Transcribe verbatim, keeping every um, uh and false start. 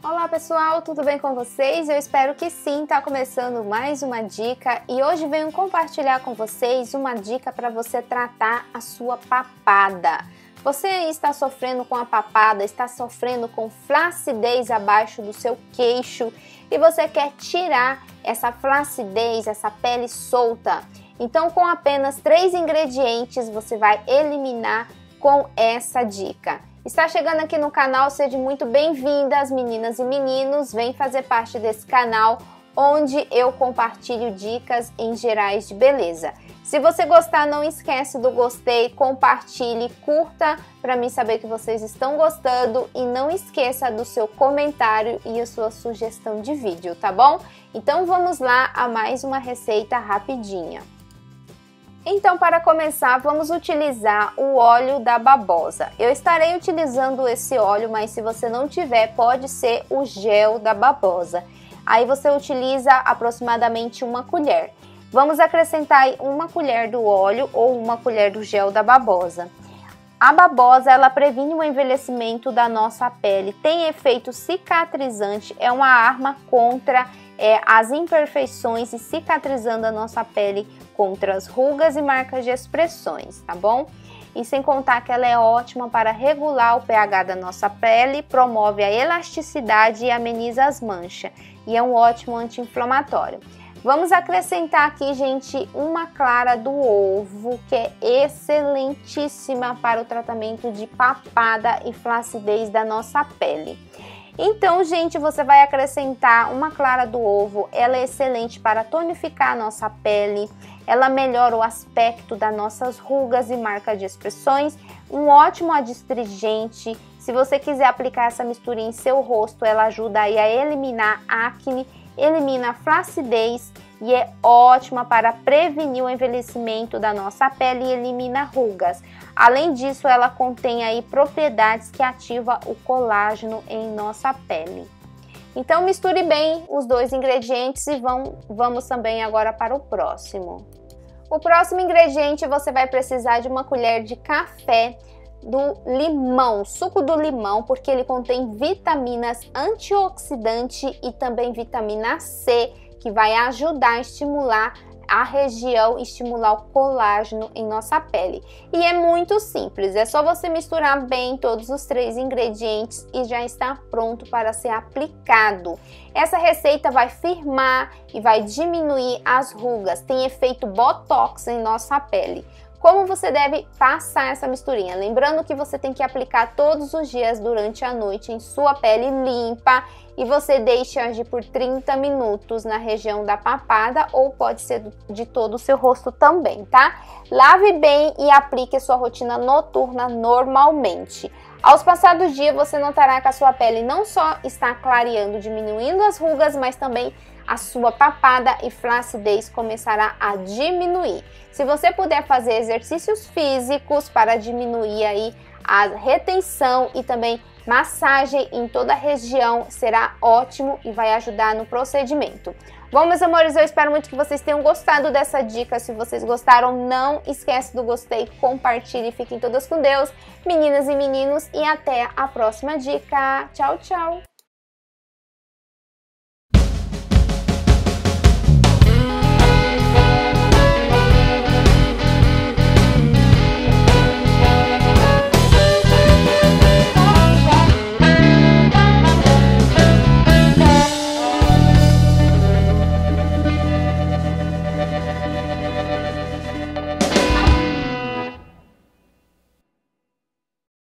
Olá pessoal, tudo bem com vocês? Eu espero que sim, tá começando mais uma dica e hoje venho compartilhar com vocês uma dica para você tratar a sua papada. Você está sofrendo com a papada, está sofrendo com flacidez abaixo do seu queixo e você quer tirar essa flacidez, essa pele solta. Então com apenas três ingredientes você vai eliminar com essa dica. Está chegando aqui no canal, seja muito bem-vindas, meninas e meninos. Vem fazer parte desse canal onde eu compartilho dicas em gerais de beleza. Se você gostar, não esquece do gostei, compartilhe, curta para mim saber que vocês estão gostando e não esqueça do seu comentário e a sua sugestão de vídeo, tá bom? Então vamos lá a mais uma receita rapidinha. Então, para começar, vamos utilizar o óleo da babosa. Eu estarei utilizando esse óleo, mas se você não tiver, pode ser o gel da babosa. Aí você utiliza aproximadamente uma colher. Vamos acrescentar uma colher do óleo ou uma colher do gel da babosa. A babosa, ela previne o envelhecimento da nossa pele, tem efeito cicatrizante, é uma arma contra é, as imperfeições e cicatrizando a nossa pele contra as rugas e marcas de expressões, tá bom? E sem contar que ela é ótima para regular o pH da nossa pele, promove a elasticidade e ameniza as manchas, e é um ótimo anti-inflamatório. Vamos acrescentar aqui, gente, uma clara do ovo, que é excelentíssima para o tratamento de papada e flacidez da nossa pele. Então, gente, você vai acrescentar uma clara do ovo, ela é excelente para tonificar a nossa pele, ela melhora o aspecto das nossas rugas e marcas de expressões, um ótimo adstringente. Se você quiser aplicar essa mistura em seu rosto, ela ajuda aí a eliminar acne, elimina a flacidez e é ótima para prevenir o envelhecimento da nossa pele e elimina rugas. Além disso, ela contém aí propriedades que ativam o colágeno em nossa pele. Então misture bem os dois ingredientes e vão, vamos também agora para o próximo. O próximo ingrediente você vai precisar de uma colher de café do limão, suco do limão, porque ele contém vitaminas antioxidantes e também vitamina C, que vai ajudar a estimular a região, estimular o colágeno em nossa pele. E é muito simples, é só você misturar bem todos os três ingredientes e já está pronto para ser aplicado. Essa receita vai firmar e vai diminuir as rugas, tem efeito botox em nossa pele. Como você deve passar essa misturinha? Lembrando que você tem que aplicar todos os dias durante a noite em sua pele limpa e você deixa agir por trinta minutos na região da papada ou pode ser de todo o seu rosto também, tá? Lave bem e aplique a sua rotina noturna normalmente. Aos passar do dia, você notará que a sua pele não só está clareando, diminuindo as rugas, mas também a sua papada e flacidez começará a diminuir. Se você puder fazer exercícios físicos para diminuir aí a retenção e também massagem em toda a região, será ótimo e vai ajudar no procedimento. Bom, meus amores, eu espero muito que vocês tenham gostado dessa dica. Se vocês gostaram, não esquece do gostei, compartilhe, fiquem todas com Deus, meninas e meninos, e até a próxima dica. Tchau, tchau!